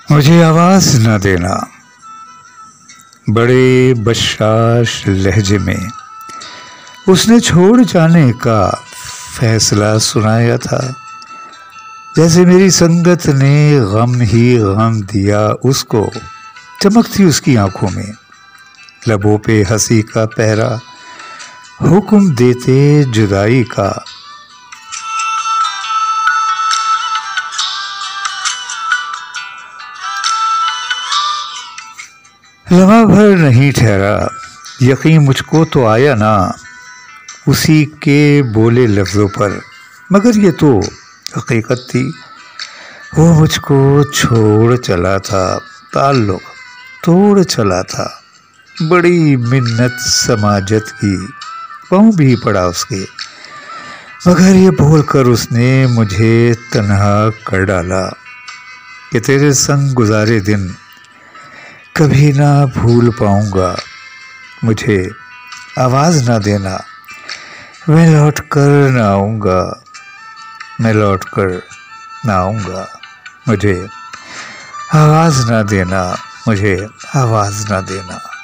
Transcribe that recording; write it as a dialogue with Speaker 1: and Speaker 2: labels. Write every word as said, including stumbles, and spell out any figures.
Speaker 1: मुझे आवाज न देना। बड़े बशाश लहजे में उसने छोड़ जाने का फैसला सुनाया था। जैसे मेरी संगत ने गम ही गम दिया उसको। चमक थी उसकी आंखों में, लबों पे हंसी का पहरा, हुक्म देते जुदाई का। लम्हा भर नहीं ठहरा, यकीन मुझको तो आया ना उसी के बोले लफ्ज़ों पर, मगर ये तो हकीकत थी। वो मुझको छोड़ चला था, ताल्लुक़ तोड़ चला था। बड़ी मिन्नत समाजत की, पाँव भी पड़ा उसके, मगर ये बोलकर उसने मुझे तन्हा कर डाला कि तेरे संग गुजारे दिन कभी ना भूल पाऊंगा। मुझे आवाज़ ना देना, मैं लौट कर ना आऊँगा, मैं लौट कर ना आऊँगा। मुझे आवाज़ ना देना, मुझे आवाज़ ना देना।